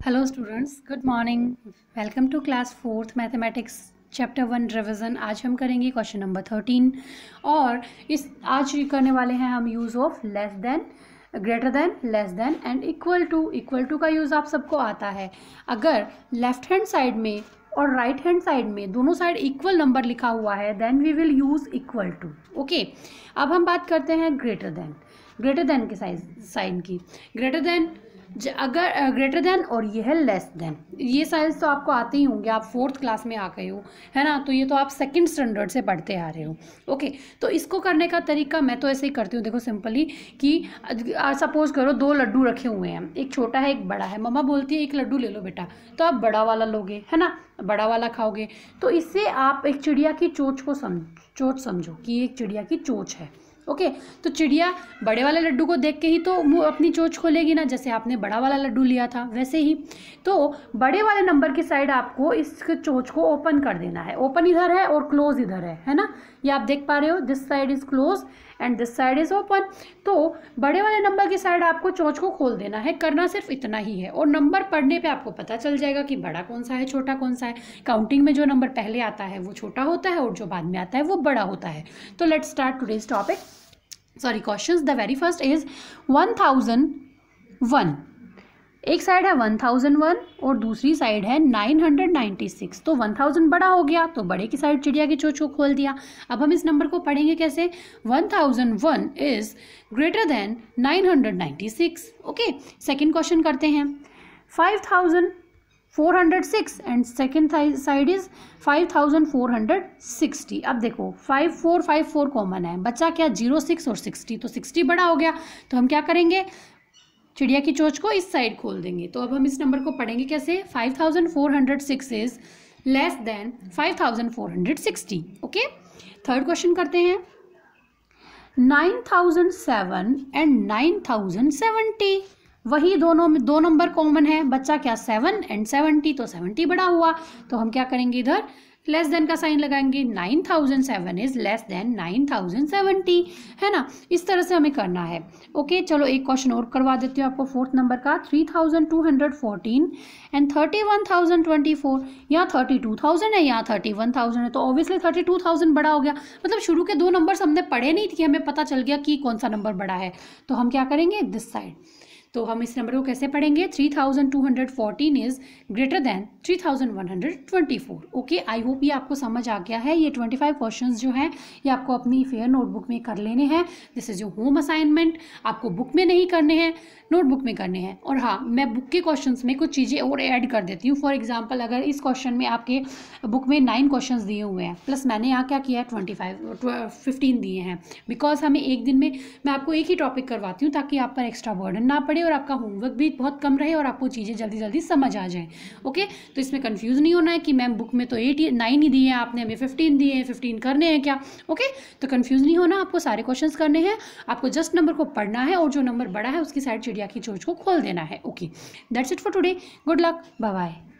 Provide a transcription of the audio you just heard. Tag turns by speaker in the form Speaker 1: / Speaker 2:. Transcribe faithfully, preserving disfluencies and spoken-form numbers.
Speaker 1: Hello students, good morning. Welcome to class fourth mathematics chapter one revision. आज हम करेंगे question number thirteen और इस आज करने वाले हैं हम use of less than, greater than, less than and equal to. Equal to का यूज़ आप सबको आता है। अगर लेफ्ट हैंड साइड में और राइट हैंड साइड में दोनों साइड इक्वल नंबर लिखा हुआ है then we will use equal to. Okay, अब हम बात करते हैं ग्रेटर देन। ग्रेटर देन के साइज साइन की। ग्रेटर देन अगर ग्रेटर देन और ये है लेस देन, ये साइंस तो आपको आते ही होंगे, आप फोर्थ क्लास में आ गए हो, है ना। तो ये तो आप सेकंड स्टैंडर्ड से पढ़ते आ रहे हो। ओके, तो इसको करने का तरीका मैं तो ऐसे ही करती हूँ। देखो सिंपली कि सपोज करो दो लड्डू रखे हुए हैं, एक छोटा है एक बड़ा है। मम्मा बोलती है एक लड्डू ले लो बेटा, तो आप बड़ा वाला लोगे, है ना, बड़ा वाला खाओगे। तो इससे आप एक चिड़िया की चोंच को समझ चोंच समझो कि एक चिड़िया की चोंच है। ओके okay, तो चिड़िया बड़े वाले लड्डू को देख के ही तो मुंह अपनी चोंच खोलेगी ना, जैसे आपने बड़ा वाला लड्डू लिया था वैसे ही। तो बड़े वाले नंबर की साइड आपको इस चोंच को ओपन कर देना है। ओपन इधर है और क्लोज इधर है, है ना। ये आप देख पा रहे हो, this side is close and this side is open. तो बड़े वाले नंबर की साइड आपको चोंच को खोल देना है। करना सिर्फ इतना ही है और नंबर पढ़ने पे आपको पता चल जाएगा कि बड़ा कौन सा है, छोटा कौन सा है। काउंटिंग में जो नंबर पहले आता है वो छोटा होता है और जो बाद में आता है वो बड़ा होता है। तो let's start today's topic, sorry questions. The very first is one thousand one. एक साइड है वन थाउजेंड वन और दूसरी साइड है नाइन हंड्रेड नाइन्टी सिक्स। तो वन थाउजेंड बड़ा हो गया तो बड़े की साइड चिड़िया की चोंच को खोल दिया। अब हम इस नंबर को पढ़ेंगे कैसे। One thousand one is greater than nine hundred ninety six. Okay, second question करते हैं। Five thousand four hundred six and second side is five thousand four hundred sixty. अब देखो five four five four common है, बच्चा क्या zero six और sixty, तो sixty बड़ा हो गया। तो हम क्या करेंगे, चिड़िया की चोंच को इस साइड खोल देंगे। तो अब हम इस नंबर को पढ़ेंगे कैसे। Five thousand four hundred six is less than five thousand four hundred sixty. Okay, third question करते हैं। Nine thousand seven and nine thousand seventy, वही दोनों में दो नंबर कॉमन है, बच्चा क्या सेवन एंड सेवेंटी, तो सेवेंटी बड़ा हुआ। तो हम क्या करेंगे, इधर लेस देन का साइन लगाएंगे। Nine thousand seven is less than nine thousand seventy, है ना। इस तरह से हमें करना है। ओके, चलो एक क्वेश्चन और करवा देती हूँ आपको फोर्थ नंबर का। Three thousand two hundred fourteen and thirty one thousand twenty four. यहाँ थर्टी टू थाउजेंड है, यहाँ थर्टी वन थाउजेंड है, तो ऑब्वियसली थर्टी टू थाउजेंड बड़ा हो गया। मतलब शुरू के दो नंबर्स हमने पढ़े नहीं थे, हमें पता चल गया कि कौन सा नंबर बड़ा है। तो हम क्या करेंगे, दिस साइड। तो हम इस नंबर को कैसे पढ़ेंगे। Three thousand two hundred fourteen is greater than three thousand one hundred twenty four. Okay, I hope ये आपको समझ आ गया है। ये ट्वेंटी फाइव क्वेश्चंस जो हैं ये आपको अपनी फेयर नोटबुक में कर लेने हैं। This is your home assignment. आपको बुक में नहीं करने हैं, नोटबुक में करने हैं। और हाँ, मैं बुक के क्वेश्चंस में कुछ चीज़ें और ऐड कर देती हूँ। फॉर एग्जाम्पल, अगर इस क्वेश्चन में आपके बुक में नाइन क्वेश्चन दिए हुए हैं प्लस मैंने यहाँ क्या किया है ट्वेंटी फाइव फिफ्टीन दिए हैं, बिकॉज हमें एक दिन में मैं आपको एक ही टॉपिक करवाती हूँ ताकि आप पर एक्स्ट्रा बर्डन ना पड़े और आपका होमवर्क भी बहुत कम रहे और आपको चीज़ें जल्दी जल्दी समझ आ जाएं। ओके, तो इसमें कंफ्यूज नहीं होना है कि मैम बुक में तो एट नाइन ही दिए हैं, आपने हमें फिफ्टीन दिए हैं, फिफ्टीन करने हैं क्या। ओके, तो कंफ्यूज नहीं होना, आपको सारे क्वेश्चंस करने हैं। आपको जस्ट नंबर को पढ़ना है और जो नंबर बड़ा है उसकी साइड चिड़िया की चोंच को खोल देना है। Okay, that's it for today. Good luck, bye bye.